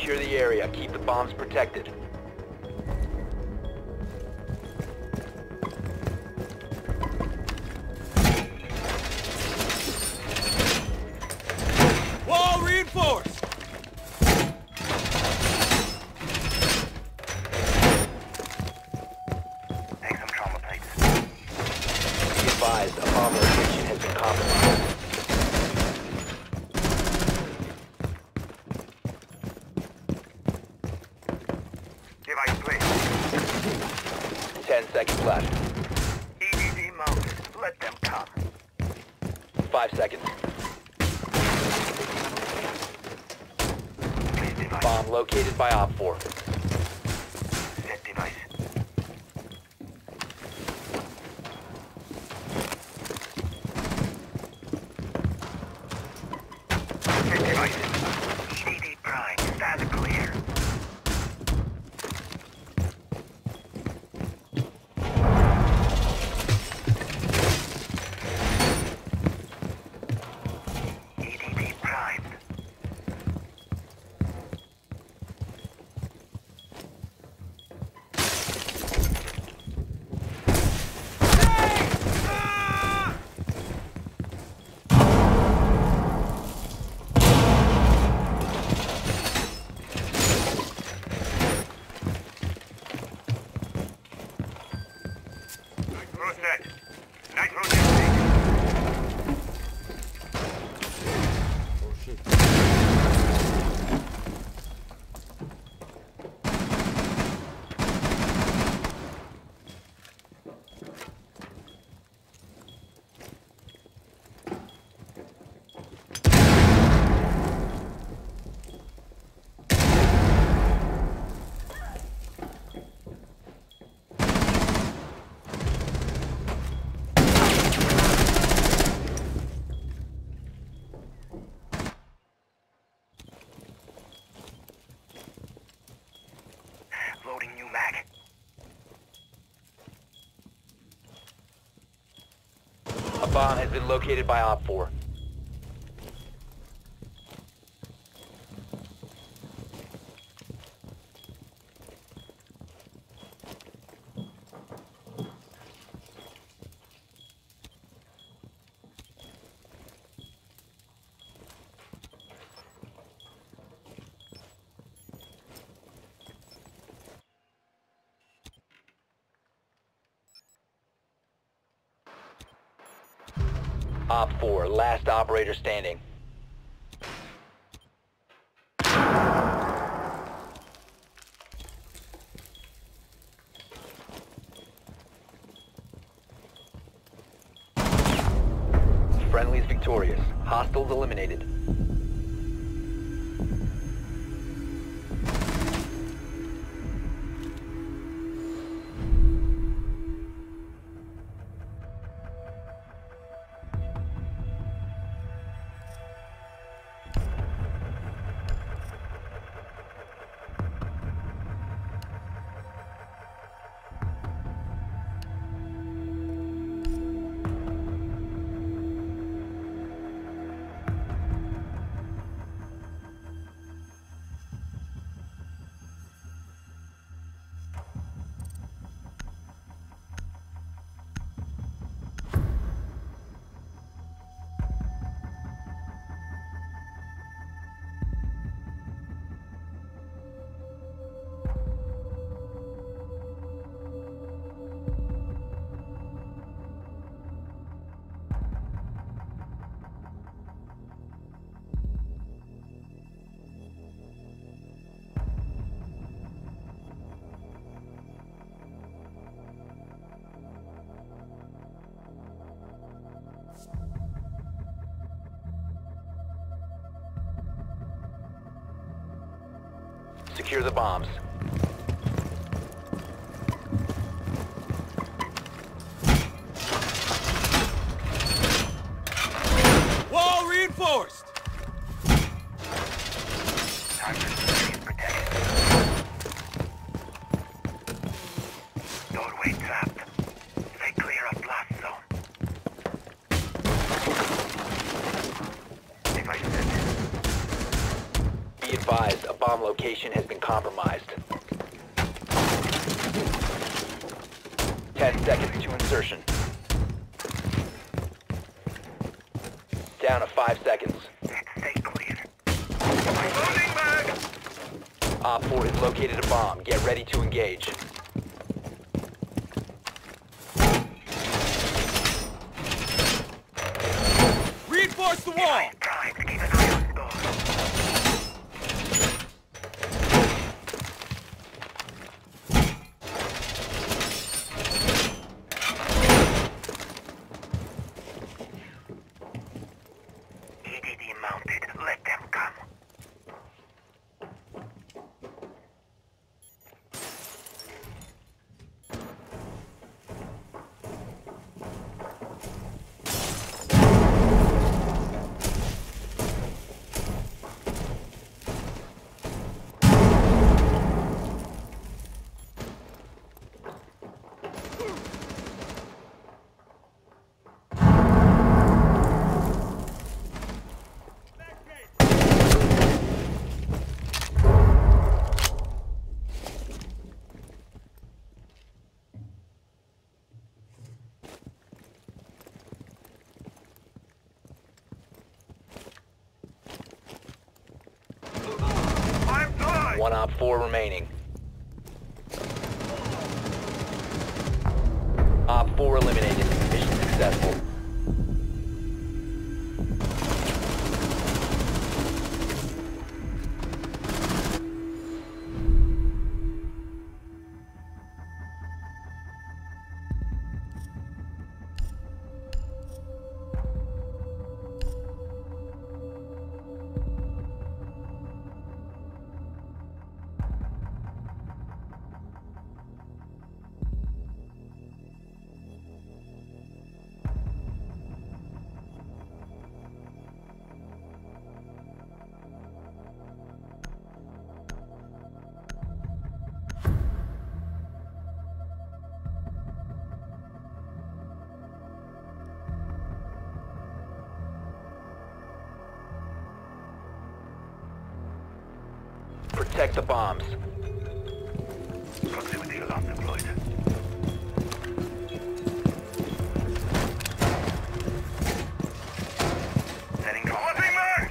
Secure the area. Keep the bombs protected. Wall reinforced! Take some trauma plates. Be advised, a bomb location has been compromised. Device placed. 10 seconds left. EDD mounted. Let them come. 5 seconds. Place device. Bomb located by Op 4. Set device. Set device. EDD prime. Stand clear. EDD prime. Rule set. Night rule set. Oh shit. Loading new mag. A bomb has been located by Op 4. Op 4, last operator standing. Friendly's victorious. Hostiles eliminated. Secure the bombs. Wall reinforced! Target is protected. Doorway trapped. Stay clear of blast zone. Device set. Be advised, a bomb location has been compromised. 10 seconds to insertion. Down to 5 seconds. Stay clear. Loading mag! Op 4 has located a bomb. Get ready to engage. Reinforce the wall! Primed, keep an eye on door. EDD mounted. Let them come. One Op 4 remaining. Op 4 eliminated. Mission successful. Protect the bombs. Proximity alarm deployed. Setting closing mark!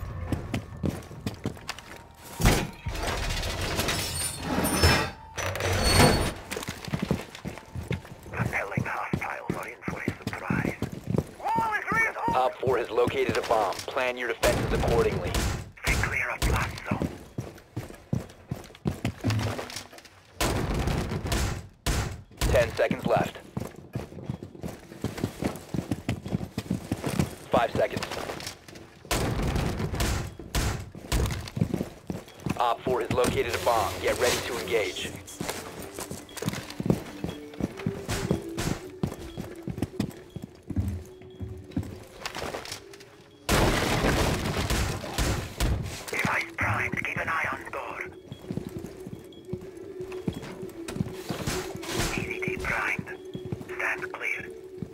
Repelling hostiles are in for a surprise. Wall is reinforced! Op 4 has located a bomb. Plan your defenses accordingly. Stay clear of blast zone. 10 seconds left. 5 seconds. Op 4 has located a bomb. Get ready to engage. Device primed. Keep an eye on door. EDD primed. Stand clear.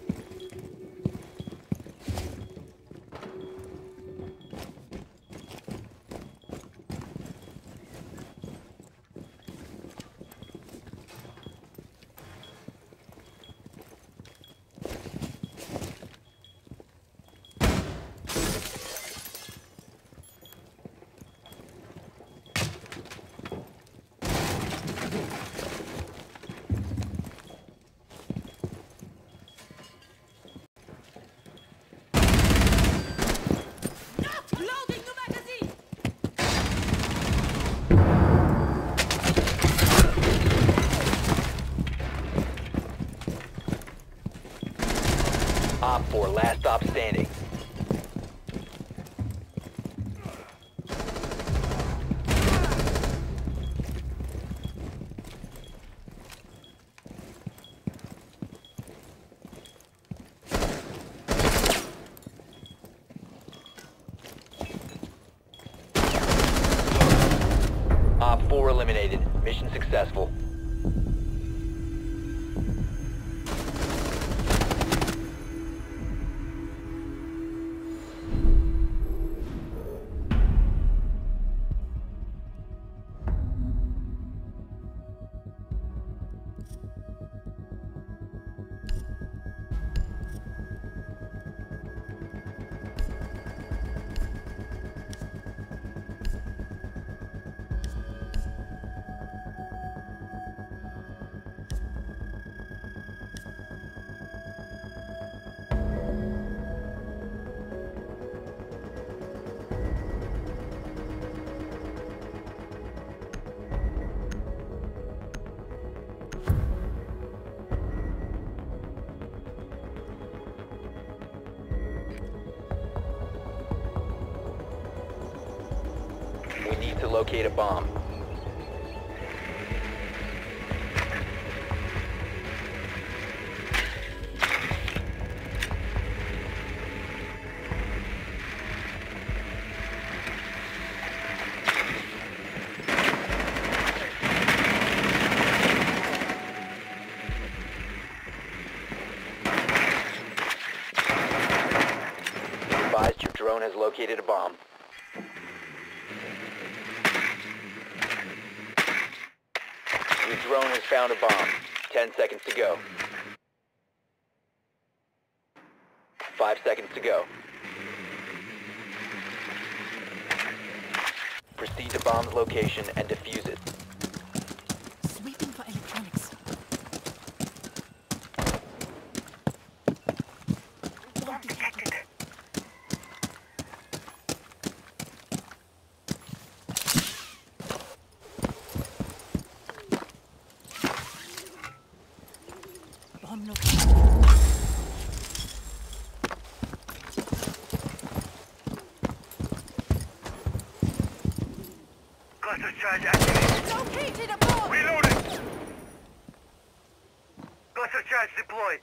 Loading the magazine! Op 4, last stop standing. Op 4 eliminated. Mission successful. We need to locate a bomb. Advised your drone has located a bomb. Your drone has found a bomb. 10 seconds to go. 5 seconds to go. Proceed to bomb's location and defuse it. Sweeping for electronics. Bomb detected. Bomb located. Cluster charge activated. Located a bomb! Reloading! Cluster charge deployed.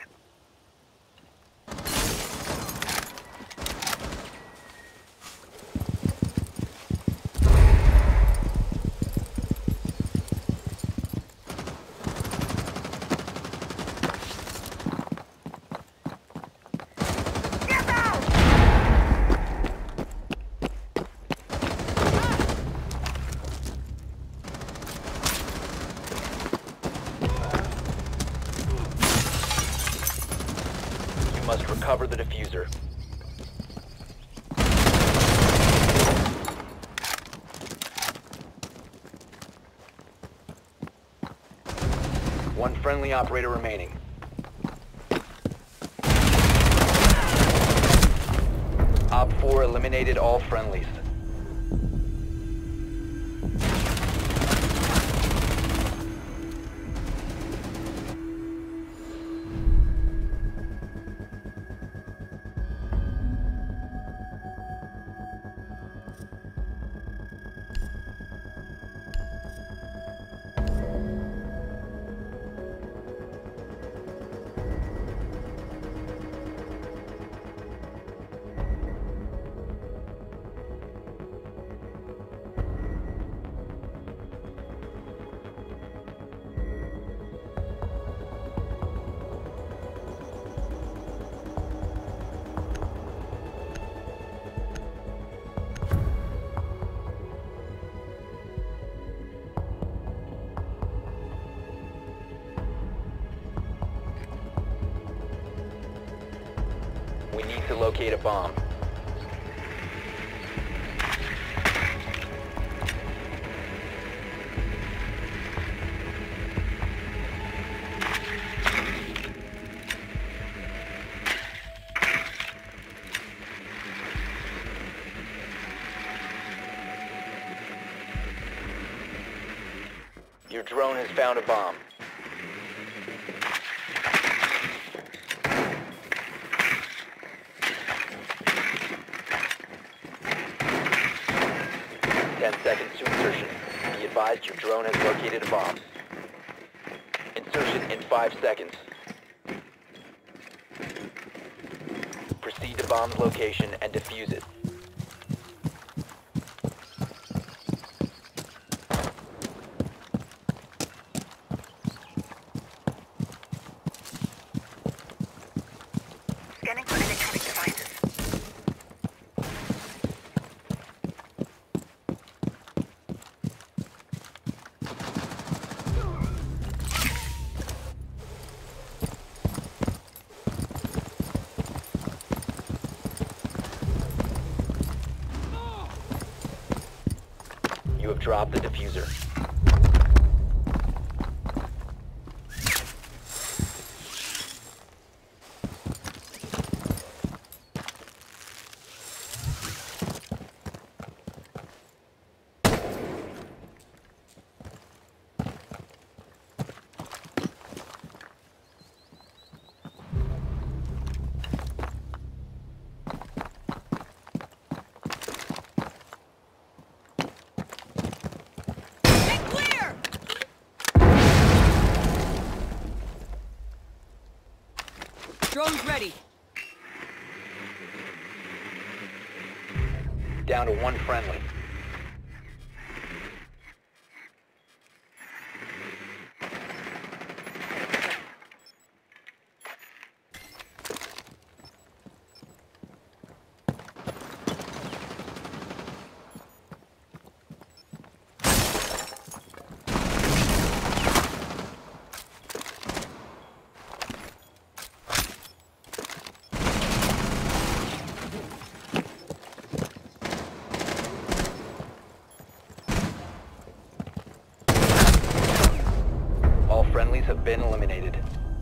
Get out! You must recover the diffuser. One friendly operator remaining. Op 4 eliminated all friendlies. We need to locate a bomb. Your drone has found a bomb. Seconds to insertion. Be advised your drone has located a bomb. Insertion in 5 seconds. Proceed to bomb's location and defuse it. Scanning for electronic devices. You have dropped the diffuser. Drone's ready. Down to one friendly. All friendlies have been eliminated.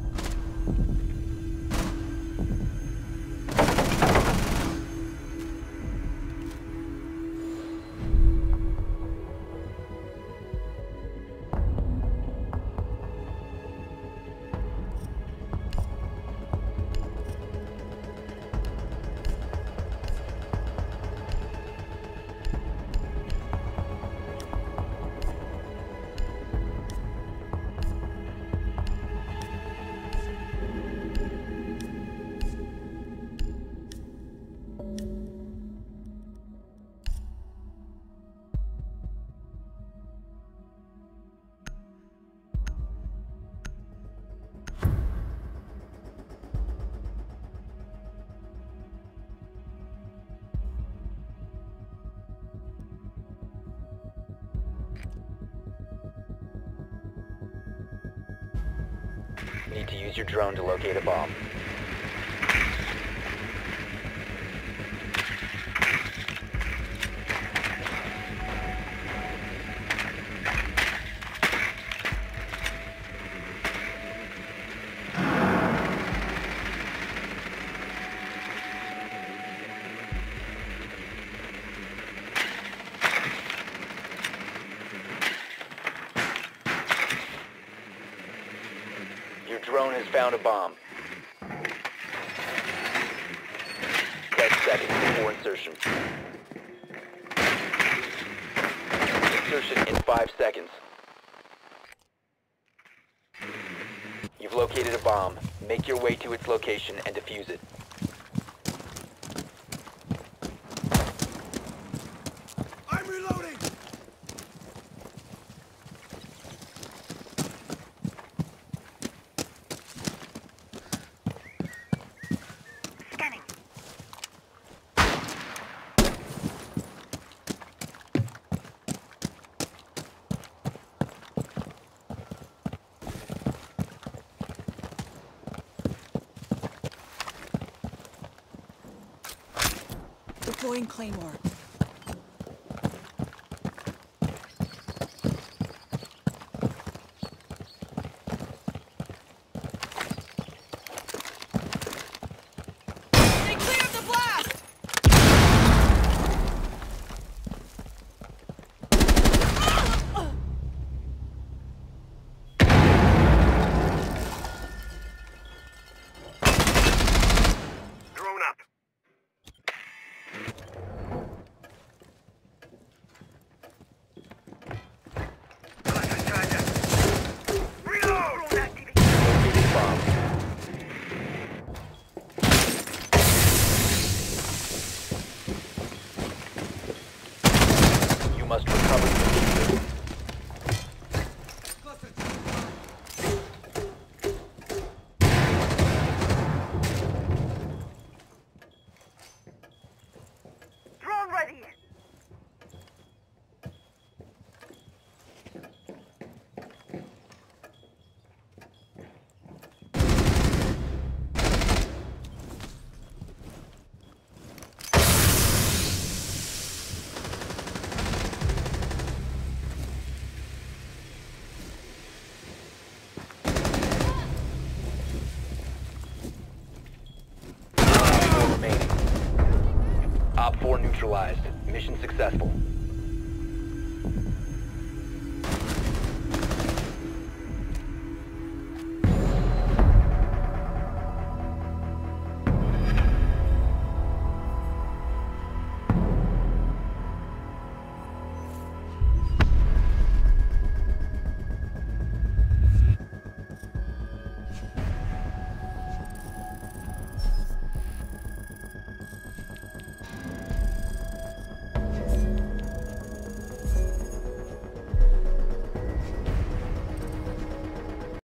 Need to use your drone to locate a bomb. Your drone has found a bomb. 10 seconds before insertion. Insertion in 5 seconds. You've located a bomb. Make your way to its location and defuse it. I'm reloading! Scanning. Deploying Claymore. They cleared the blast! Drone up. Reload! Drone activated. Located a bomb. You must recover the diffuser. Drone ready. Remaining. Op 4 neutralized. Mission successful.